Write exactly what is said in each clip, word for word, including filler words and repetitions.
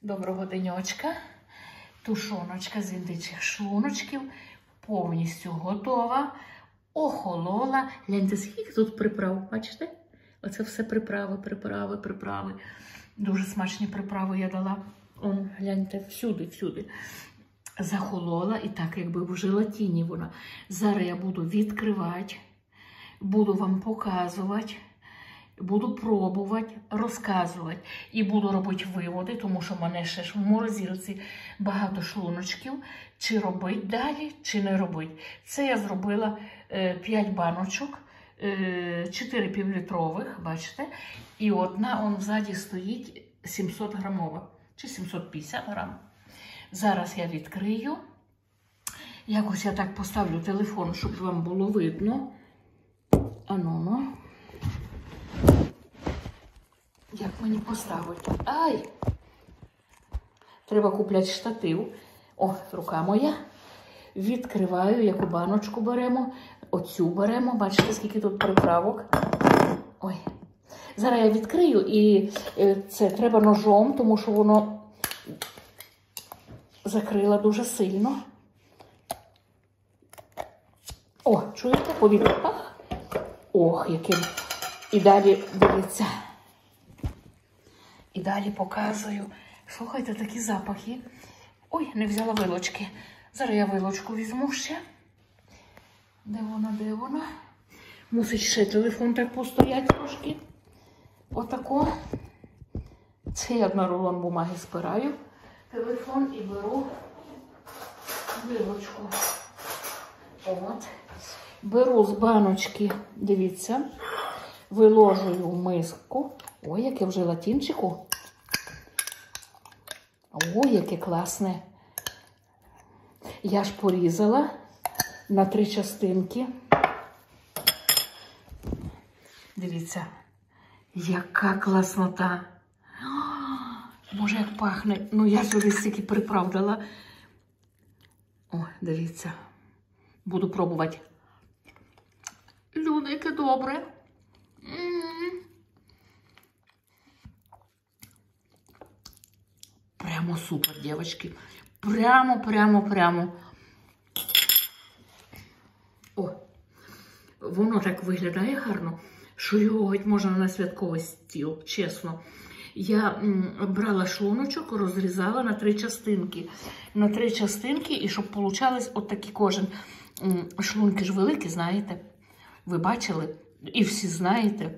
Доброго денечка. Тушоночка з індичих шлуночків повністю готова. Охолола. Гляньте, скільки тут приправ, бачите? Оце все приправи, приправи, приправи. Дуже смачні приправи я дала. Он, гляньте, всюди, всюди. Захолола і так, якби в желатині вона. Зараз я буду відкривати, буду вам показувати. Буду пробувати, розказувати і буду робити виводи, тому що в мене ще ж в морозилці багато шлуночків. Чи робити далі, чи не робити. Це я зробила е, п'ять баночок, е, чотири півлітрових, бачите. І одна он ззаді стоїть сімсот грамова, чи сімсот п'ятдесят грам. Зараз я відкрию. Якось я так поставлю телефон, щоб вам було видно. Ану-ну. Як мені поставити? Ай! Треба купляти штатив. О, рука моя. Відкриваю, яку баночку беремо. Оцю беремо. Бачите, скільки тут приправок. Ой. Зараз я відкрию і це треба ножом, тому що воно закрило дуже сильно. О, чуєте? Повітря. Ох, яким. І далі, дивіться. І далі показую. Слухайте, такі запахи. Ой, не взяла вилочки. Зараз я вилочку візьму ще. Де вона, де вона? Мусить ще телефон так постояти трошки. Отако. Це я на рулон бумаги спираю. Телефон і беру вилочку. От. Беру з баночки, дивіться, виложую в миску. Ой, яке в желатинчику. Ой, яке класне. Я ж порізала на три частинки. Дивіться, яка класнота. Боже, як пахне. Ну, я сюди стільки приправ дала. О, дивіться. Буду пробувати. Люди, яке добре. Прямо супер, дівчатки. Прямо, прямо, прямо. О, воно так виглядає гарно, що його геть можна на святковий стіл, чесно. Я м, брала шлуночок, розрізала на три частинки. На три частинки, і щоб получались от такі кожен. М, шлунки ж великі, знаєте. Ви бачили? І всі знаєте.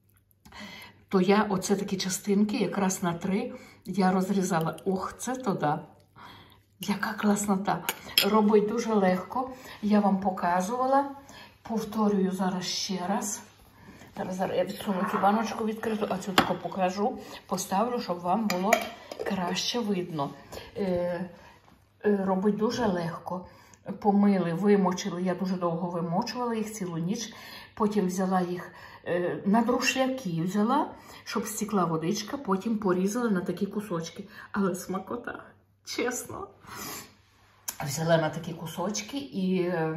То я оце такі частинки, якраз на три, я розрізала. Ох, це то да. Яка класнота. Робить дуже легко. Я вам показувала. Повторюю зараз ще раз. Зараз, зараз я відсуну цю баночку відкриту, а цю таку покажу. Поставлю, щоб вам було краще видно. Е, е, робить дуже легко. Помили, вимочили. Я дуже довго вимочувала їх, цілу ніч. Потім взяла їх е, на друшляки, взяла, щоб стекла водичка, потім порізала на такі кусочки. Але смакота, чесно. Взяла на такі кусочки і е,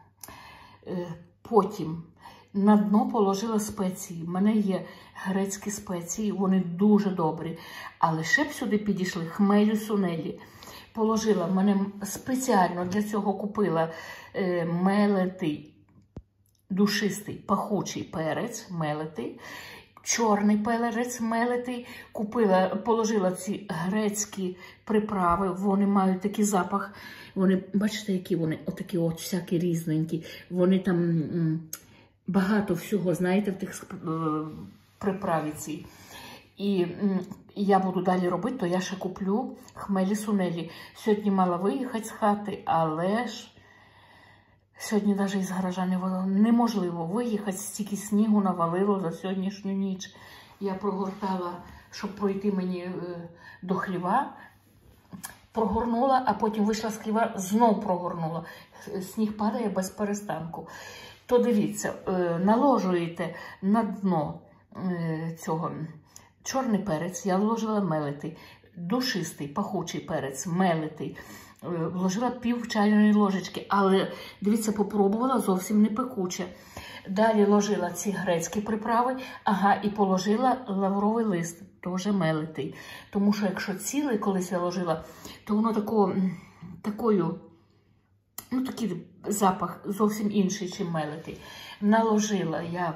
е, потім на дно положила спеції. У мене є грецькі спеції, вони дуже добрі. Але ще б сюди підійшли хмелю сунелі. Положила, в мене спеціально для цього купила е, мелитий, душистий, пахучий перець, мелитий, чорний перець мелитий. Купила, положила ці грецькі приправи, вони мають такий запах. Вони, бачите, які вони, отакі от всякі різненькі. Вони там м, багато всього, знаєте, в тих е, приправі цій. І м, я буду далі робити, то я ще куплю хмелі сунелі. Сьогодні мала виїхати з хати, але ж сьогодні навіть із гаража не виїхала. Неможливо виїхати, стільки снігу навалило за сьогоднішню ніч. Я прогортала, щоб пройти мені е, до хліва. Прогорнула, а потім вийшла з хліва, знов прогорнула. Сніг падає без перестанку. То дивіться, е, наложуєте на дно е, цього чорний перець, я вложила мелитий, душистий, пахучий перець, мелитий. Вложила пів чайної ложечки, але, дивіться, попробувала, зовсім не пекуче. Далі ложила ці грецькі приправи, ага, і положила лавровий лист. теж мелитий. Тому що якщо цілий колись я ложила, то воно тако, такою, ну такий запах зовсім інший, чим мелитий. Наложила я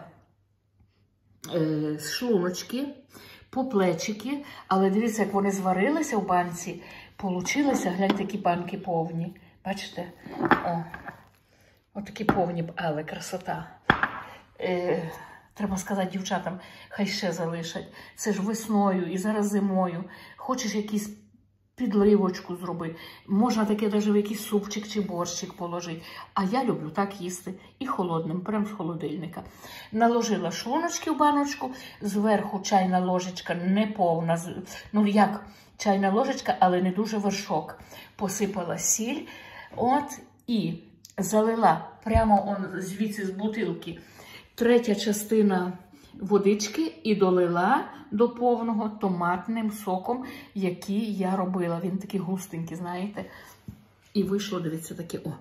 е, шлуночки, по плечики, але дивіться, як вони зварилися в банці, получилися, гляньте, які банки повні. Бачите? О, отакі повні, але красота. Е, треба сказати дівчатам, хай ще залишать. Це ж весною і зараз зимою. Хочеш якийсь підливочку зроби. Можна таке навіть в якийсь супчик чи борщик положити. А я люблю так їсти. І холодним, прямо з холодильника. Наложила шлуночки в баночку, зверху чайна ложечка неповна. Ну як чайна ложечка, але не дуже вершок. Посипала сіль. От і залила прямо он, звідси з бутилки третя частина водички і долила до повного томатним соком, який я робила. Він такий густенький, знаєте. І вийшло, дивіться, таке, о.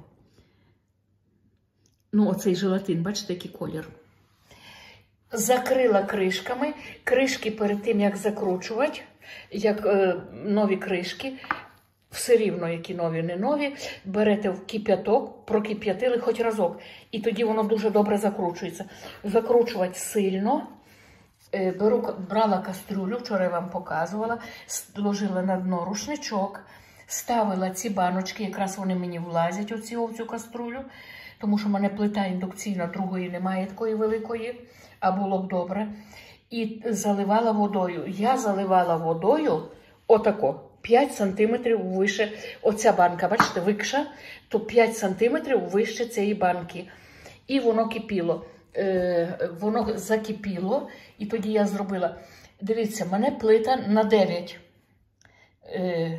Ну, оцей желатин, бачите, який колір. Закрила кришками. Кришки перед тим, як закручувати, як е, нові кришки, все рівно, які нові, не нові, берете в кип'яток, прокип'ятили хоч разок. І тоді воно дуже добре закручується. Закручувати сильно. Беру, брала кастрюлю, вчора я вам показувала, ложила на дно рушничок, ставила ці баночки, якраз вони мені влазять оці, в цю кастрюлю, тому що в мене плита індукційна, другої немає такої великої, а було б добре. І заливала водою. Я заливала водою отако, п'ять сантиметрів вище, оця банка, бачите, викша, то п'ять сантиметрів вище цієї банки. І воно кипіло. Е, воно закипіло, і тоді я зробила, дивіться, в мене плита на дев'ять. Е,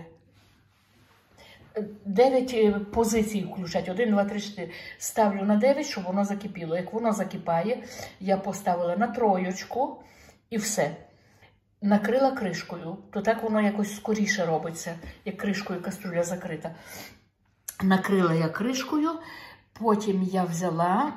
дев'ять позицій включать, один, два, три, чотири. Ставлю на дев'ять, щоб воно закипіло. Як воно закипає, я поставила на троєчку і все. Накрила кришкою, то так воно якось скоріше робиться, як кришкою кастрюля закрита. Накрила я кришкою, потім я взяла,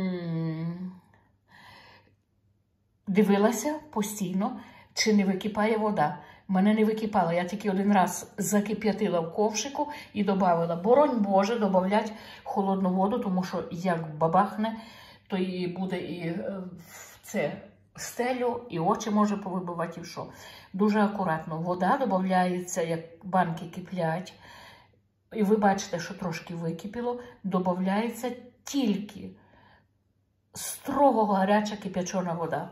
дивилася постійно, чи не википає вода. Мене не википала, я тільки один раз закип'ятила в ковшику і додавала. Боронь Боже, додавати холодну воду, тому що як бабахне, то і буде і в це стелю, і очі може повибивати, і що. Дуже акуратно. Вода додається, як банки киплять, і ви бачите, що трошки википіло, додається тільки строго гаряча кип'ячена вода.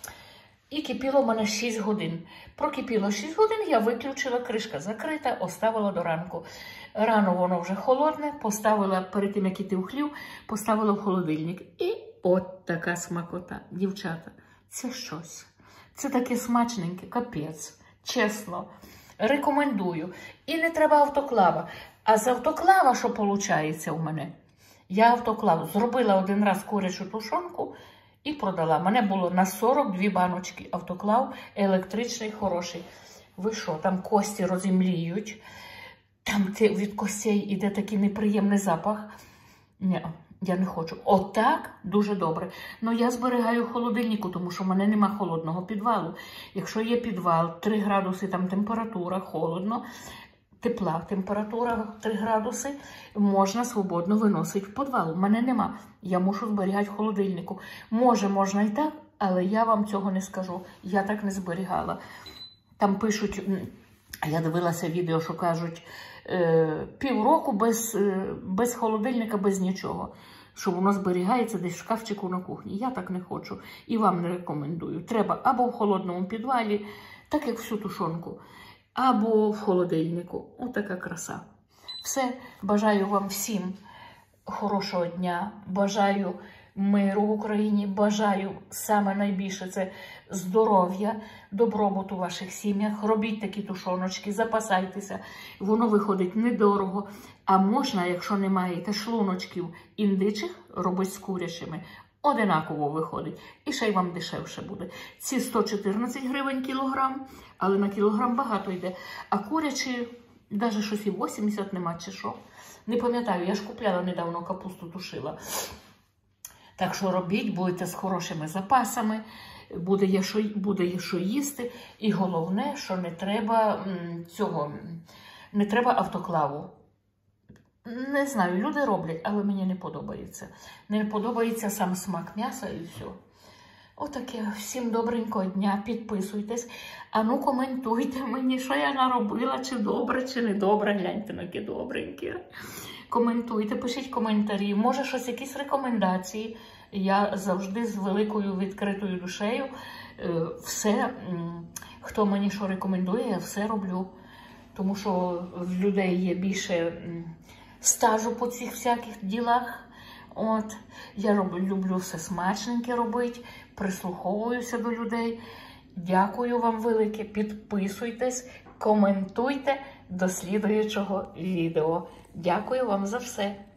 І кипіло в мене шість годин. Прокипіло шість годин, я виключила, кришка закрита, оставила до ранку. Рано воно вже холодне, поставила, перед тим, як іти в хлів, поставила в холодильник. І от така смакота. Дівчата, це щось. Це таке смачненьке, капець. Чесно. Рекомендую. І не треба автоклава. А з автоклава, що виходить у мене? Я автоклав зробила один раз курячу тушонку і продала. Мене було на сорок дві баночки. Автоклав електричний, хороший. Ви що, там кості розімліють, там від костей іде такий неприємний запах. Ні, я не хочу. Отак дуже добре. Ну я зберігаю в холодильнику, тому що в мене нема холодного підвалу. Якщо є підвал, три градуси там температура, холодно, тепла температура три градуси, можна свободно виносити в підвал. У мене нема. Я мушу зберігати в холодильнику. Може, можна і так, але я вам цього не скажу. Я так не зберігала. Там пишуть, я дивилася відео, що кажуть, півроку без, без холодильника, без нічого. Що воно зберігається десь в шкафчику на кухні. Я так не хочу. І вам не рекомендую. Треба або в холодному підвалі, так як всю тушонку, або в холодильнику. Отака краса. Все. Бажаю вам всім хорошого дня. Бажаю миру в Україні. Бажаю саме найбільше це здоров'я, добробуту в ваших сім'ях. Робіть такі тушоночки, запасайтеся. Воно виходить недорого. А можна, якщо не маєте шлуночків індичих, робити з курячими. Одинаково виходить. І ще й вам дешевше буде. Ці сто чотирнадцять гривень кілограм, але на кілограм багато йде. А курячі, навіть щось і вісімдесят нема, чи що. Не пам'ятаю, я ж купляла недавно, капусту тушила. Так що робіть, будете з хорошими запасами. буде є що, буде є що їсти. І головне, що не треба цього, не треба автоклаву. Не знаю, люди роблять, але мені не подобається. Не подобається сам смак м'яса і все. Отаке. Всім добренького дня, підписуйтесь. А ну коментуйте мені, що я наробила, чи добре, чи не добре. Гляньте, які добренькі. Коментуйте, пишіть коментарі. Може, щось, якісь рекомендації. Я завжди з великою відкритою душею все, хто мені що рекомендує, я все роблю. Тому що в людей є більше стажу по цих всяких ділах. От, я роблю, люблю все смачненьке робити, прислуховуюся до людей. Дякую вам велике, підписуйтесь, коментуйте до слідуючого відео. Дякую вам за все.